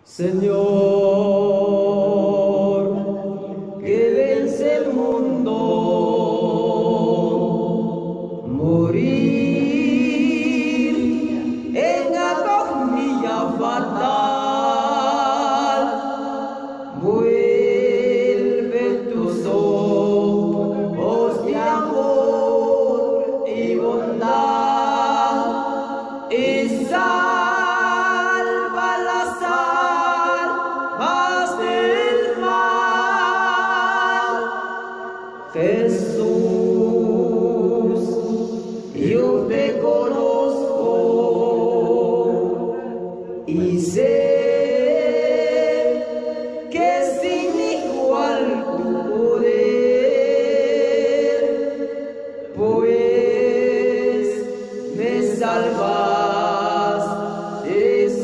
Señor, que vence el mundo, morir en agonía fatal, vuelve tus ojos de amor y bondad y salva las almas del mal. Jesús, yo te conozco y sé que sin igual tu poder, pues me salvaste,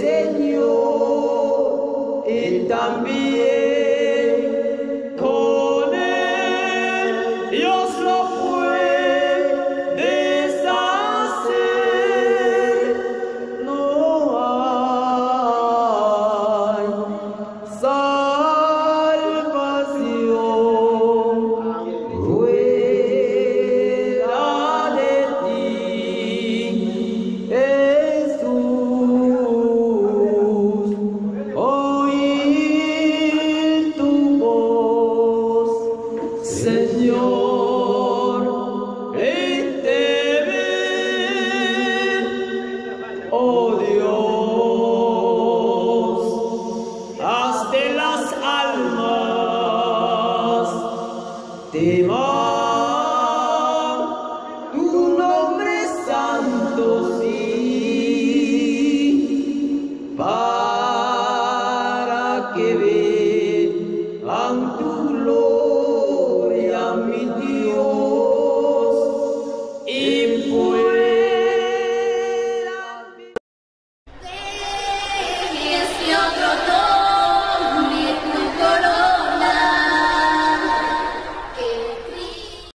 Señor, y también con él Dios lo puedes hacer. No hay salvación fuera de ti, Jesús. Oír tu voz, Señor, y te ver, oh Dios, haz de las almas teman tu nombre santo, sí, para que vean tu gloria, mi Dios.